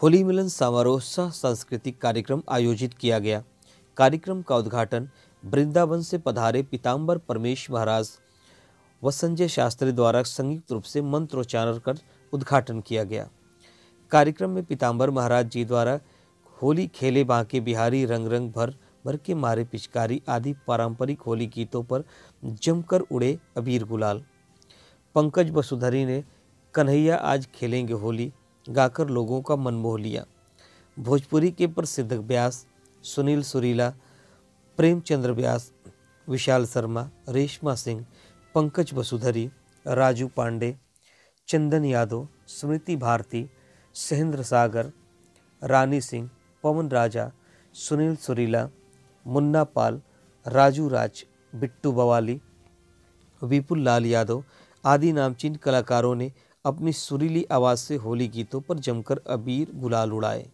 होली मिलन समारोह सह सांस्कृतिक कार्यक्रम आयोजित किया गया। कार्यक्रम का उद्घाटन वृंदावन से पधारे पीताम्बर परमेश महाराज व संजय शास्त्री द्वारा संयुक्त रूप से मंत्रोच्चारण कर उद्घाटन किया गया। कार्यक्रम में पीताम्बर महाराज जी द्वारा होली खेले बांके बिहारी, रंग रंग भर भर के मारे पिचकारी आदि पारंपरिक होली गीतों पर जमकर उड़े अबीर गुलाल। पंकज वसुधरी ने कन्हैया आज खेलेंगे होली गाकर लोगों का मन मोह लिया। भोजपुरी के प्रसिद्ध व्यास सुनील सुरीला, प्रेमचंद्र व्यास, विशाल शर्मा, रेशमा सिंह, पंकज वसुधरी, राजू पांडे, चंदन यादव, स्मृति भारती, सहेंद्र सागर, रानी सिंह, पवन राजा, सुनील सुरीला, मुन्ना पाल, राजू राज, बिट्टू बवाली, विपुल लाल यादव आदि नामचीन कलाकारों ने अपनी सुरीली आवाज से होली गीतों पर जमकर अबीर गुलाल उड़ाए।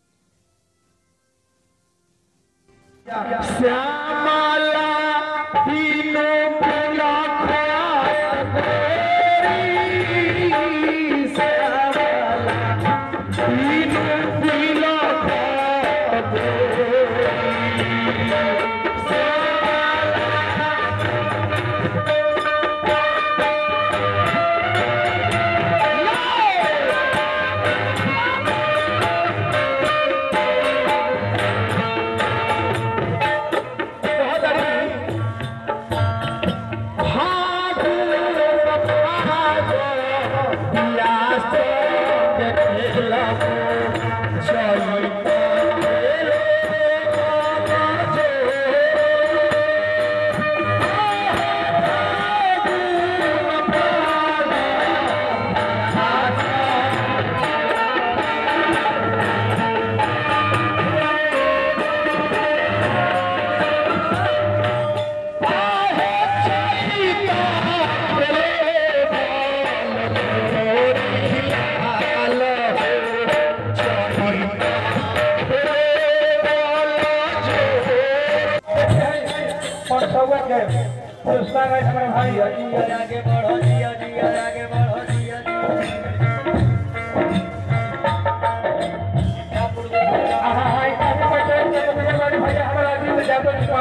हमारे भाई आगे बढ़ो जिया जिया आगे बढ़ो जिया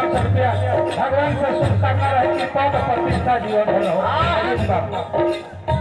भगवान से शुभकामना रहे कि पद प्रतिष्ठा जीवन हो।